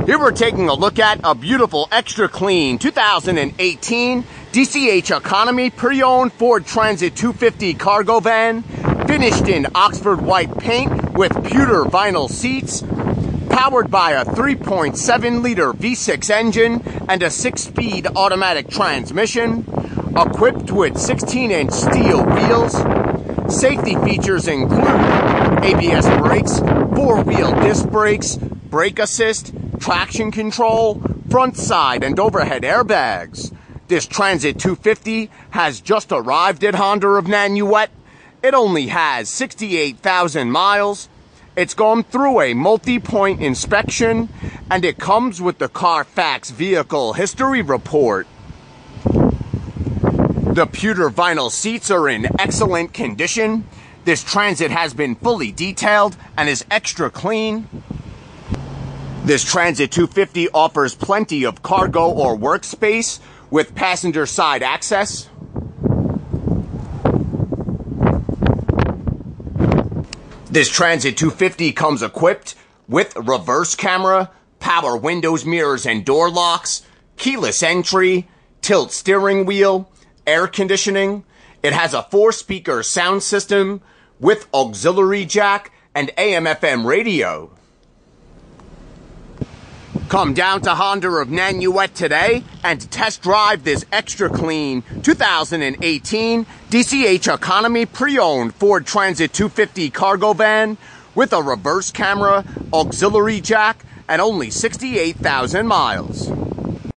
Here we're taking a look at a beautiful extra clean 2018 DCH Economy pre-owned Ford Transit 250 cargo van, finished in Oxford white paint with pewter vinyl seats, powered by a 3.7-liter V6 engine and a 6-speed automatic transmission, equipped with 16-inch steel wheels. Safety features include ABS brakes, 4-wheel disc brakes, brake assist, traction control, front side and overhead airbags. This Transit 250 has just arrived at Honda of Nanuet. It only has 68,000 miles. It's gone through a multi-point inspection, and it comes with the Carfax Vehicle History Report. The pewter vinyl seats are in excellent condition. This Transit has been fully detailed and is extra clean. This Transit 250 offers plenty of cargo or workspace with passenger side access. This Transit 250 comes equipped with reverse camera, power windows, mirrors, and door locks, keyless entry, tilt steering wheel, air conditioning. It has a 4-speaker sound system with auxiliary jack and AM/FM radio. Come down to Honda of Nanuet today and test drive this extra clean 2018 DCH Economy pre-owned Ford Transit 250 cargo van with a reverse camera, auxiliary jack, and only 68,000 miles.